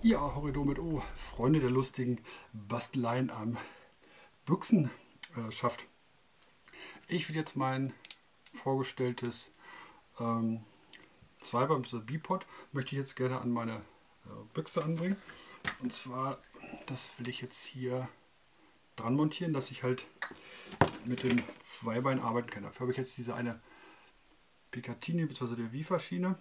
Ja, Horrido mit O, Freunde der lustigen Basteleien am Büchsenschaft. Ich will jetzt mein vorgestelltes Zweibein Bipod möchte ich jetzt gerne an meine Büchse anbringen. Und zwar, das will ich jetzt hier dran montieren, dass ich halt mit dem Zweibein arbeiten kann. Dafür habe ich jetzt diese eine Picatinny bzw. der Vifa-Schiene.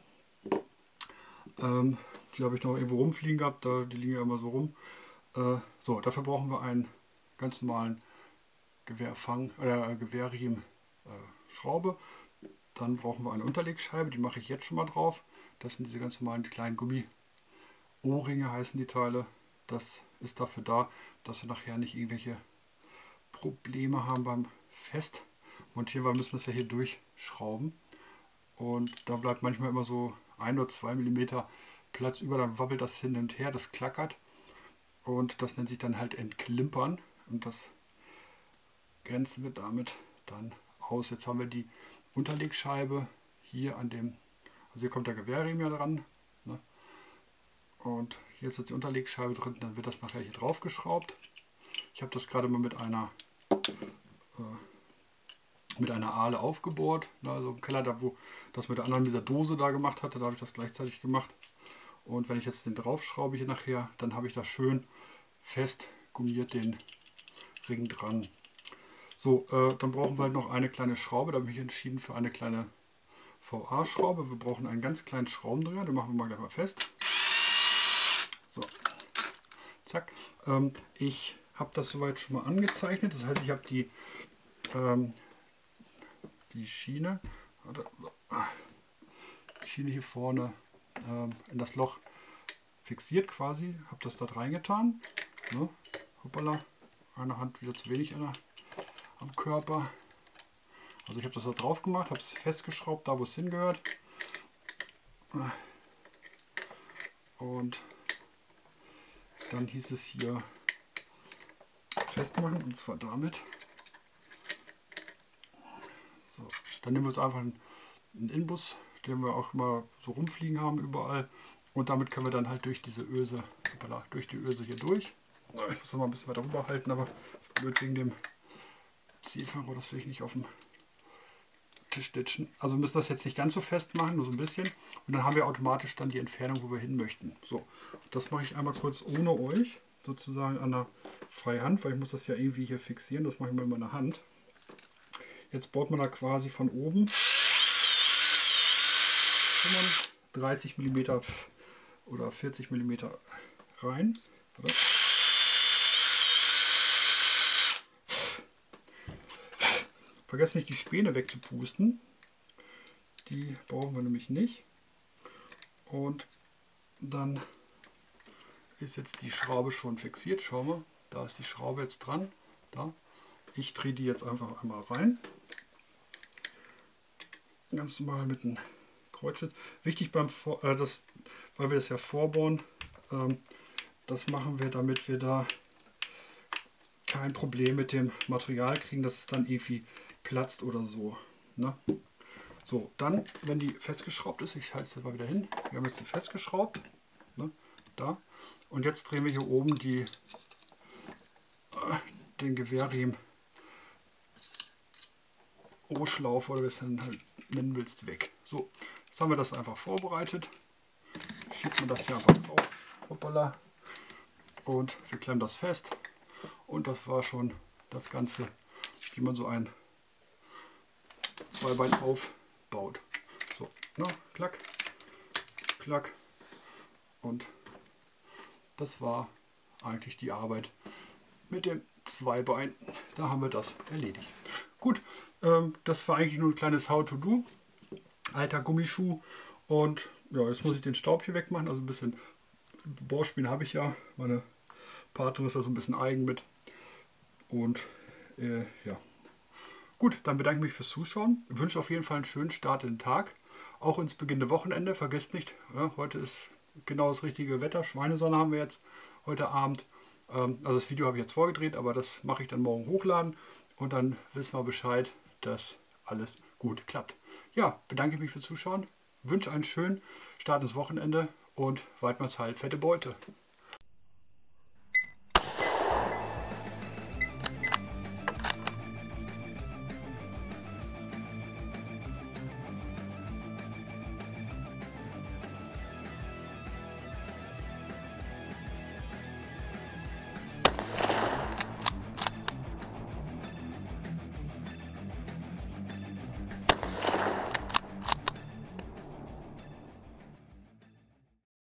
Die habe ich noch irgendwo rumfliegen gehabt, die liegen ja immer so rum. So, dafür brauchen wir einen ganz normalen Gewehrfang oder Gewehrriemen Schraube. Dann brauchen wir eine Unterlegscheibe, die mache ich jetzt schon mal drauf. Das sind diese ganz normalen kleinen Gummi-Ohrringe heißen die Teile. Das ist dafür da, dass wir nachher nicht irgendwelche Probleme haben beim Festmontieren. Wir müssen das ja hier durchschrauben. Und da bleibt manchmal immer so 1 oder 2 mm Platz über, dann wabbelt das hin und her, das klackert. Und das nennt sich dann halt Entklimpern. Und das grenzen wir damit dann aus. Jetzt haben wir die Unterlegscheibe hier an dem, also hier kommt der Gewehrriemen ja dran. Ne? Und hier ist jetzt die Unterlegscheibe drin, dann wird das nachher hier drauf geschraubt. Ich habe das gerade mal mit einer Ahle aufgebohrt. Also im Keller, da wo das mit der anderen mit der Dose da gemacht hatte, da habe ich das gleichzeitig gemacht. Und wenn ich jetzt den drauf schraube hier nachher, dann habe ich das schön fest gummiert, den Ring dran. So, dann brauchen wir halt noch eine kleine Schraube. Da habe ich mich entschieden für eine kleine VA-Schraube. Wir brauchen einen ganz kleinen Schraubendreher, den machen wir mal gleich mal fest. So, zack. Ich habe das soweit schon mal angezeichnet. Das heißt, ich habe die Schiene, Schiene hier vorne in das Loch fixiert quasi, habe das da reingetan. Ne? Hoppala, eine Hand wieder zu wenig am Körper. Also ich habe das da drauf gemacht, habe es festgeschraubt, da wo es hingehört. Und dann hieß es hier festmachen, und zwar damit. So, dann nehmen wir uns einfach einen Inbus, den wir auch immer so rumfliegen haben überall. Und damit können wir dann halt durch diese Öse, durch die Öse hier durch. Ich muss noch mal ein bisschen weiter rüber halten, aber blöd wegen dem Zielfang, das will ich nicht auf dem Tisch stitchen. Also müssen wir das jetzt nicht ganz so fest machen, nur so ein bisschen. Und dann haben wir automatisch dann die Entfernung, wo wir hin möchten. So, das mache ich einmal kurz ohne euch, sozusagen an der Freihand, weil ich muss das ja irgendwie hier fixieren. Das mache ich mal in meiner Hand. Jetzt baut man da quasi von oben 30 mm oder 40 mm rein. Oder? Vergesst nicht, die Späne wegzupusten. Die brauchen wir nämlich nicht. Und dann ist jetzt die Schraube schon fixiert. Schau mal, da ist die Schraube jetzt dran. Da. Ich drehe die jetzt einfach einmal rein. Ganz normal mit einem Kreuzschliff. Wichtig weil wir das ja vorbohren, das machen wir, damit wir da kein Problem mit dem Material kriegen, dass es dann irgendwie platzt oder so. Ne? So, dann, wenn die festgeschraubt ist, ich halte es mal wieder hin. Wir haben jetzt die festgeschraubt. Ne? Da. Und jetzt drehen wir hier oben den Gewehrriemen O-Schlaufe oder wie es dann halt nennen willst, weg. So, jetzt haben wir das einfach vorbereitet. Schiebt man das hier einfach drauf. Hoppala. Und wir klemmen das fest. Und das war schon das Ganze, wie man so ein Zweibein aufbaut. So, na, klack, klack. Und das war eigentlich die Arbeit mit dem Zweibein. Da haben wir das erledigt. Gut, das war eigentlich nur ein kleines How-to-Do. Alter Gummischuh. Und ja, jetzt muss ich den Staub hier wegmachen. Also ein bisschen Bohrspielen habe ich ja. Meine Partnerin ist da so ein bisschen eigen mit. Und ja. Gut, dann bedanke ich mich fürs Zuschauen. Ich wünsche auf jeden Fall einen schönen Start in den Tag. Auch ins beginnende Wochenende. Vergesst nicht, ja, heute ist genau das richtige Wetter. Schweinesonne haben wir jetzt heute Abend. Also das Video habe ich jetzt vorgedreht, aber das mache ich dann morgen hochladen. Und dann wissen wir Bescheid, dass alles gut klappt. Ja, bedanke mich fürs Zuschauen. Wünsche einen schönen Start ins Wochenende und Weidmanns Heil, fette Beute.